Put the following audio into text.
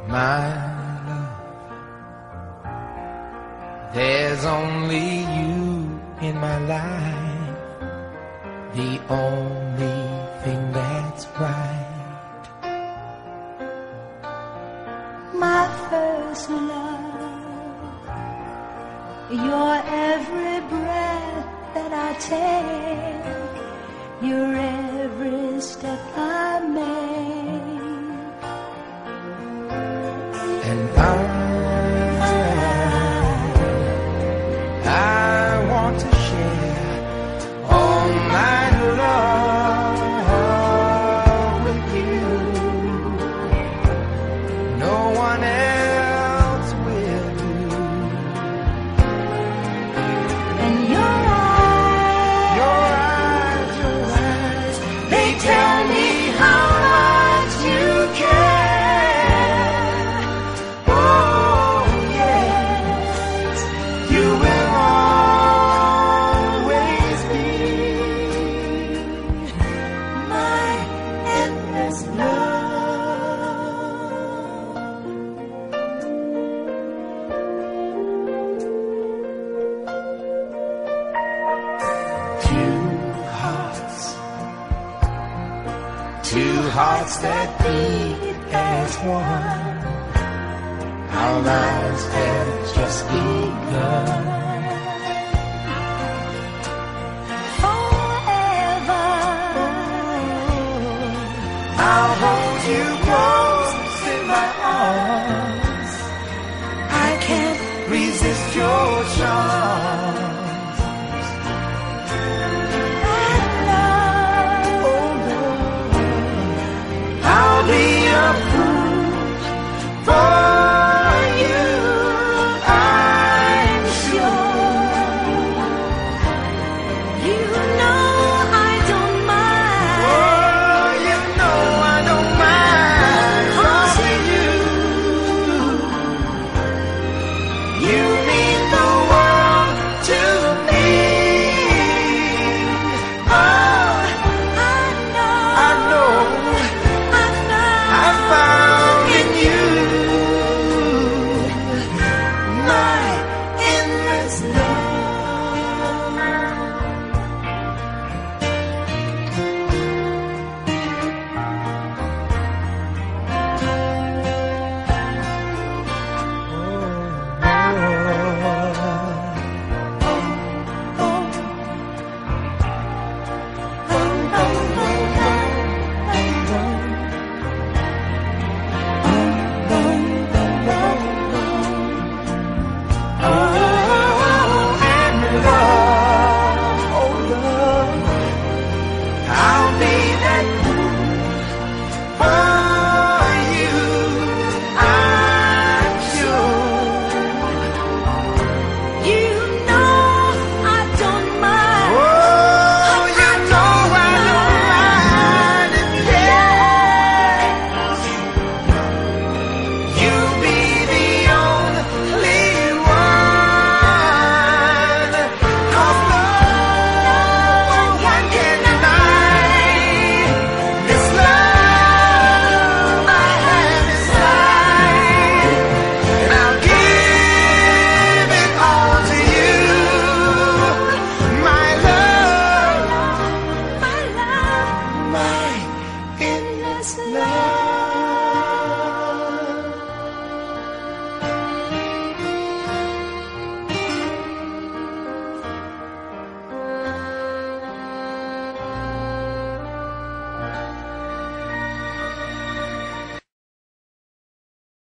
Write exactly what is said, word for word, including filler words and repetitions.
my love. There's only you in my life, the only thing that's right. My first love, your every breath that I take, your every step I make, and I, I want to share all my love with you. No one else will do. and your eyes, Your eyes, your eyes, they tell me how much you care. oh yes, you will always be My endless love. two hearts, two hearts that beat as one. Our lives have just begun. Forever, I'll hold you close in my arms. I can't resist your charms. that love, Oh Lord, I'll be a fool for you. I'm sure. you know I don't mind. Oh, you know I don't mind loving you. You mean the world to me. Oh, I know, I know I found, I found in you my endless you know I don't mind. Oh, you know I don't mind it, yes. You be the only one, 'cause no one can deny this love I have inside, and I'll give it all to you, my love, My love, my endless love.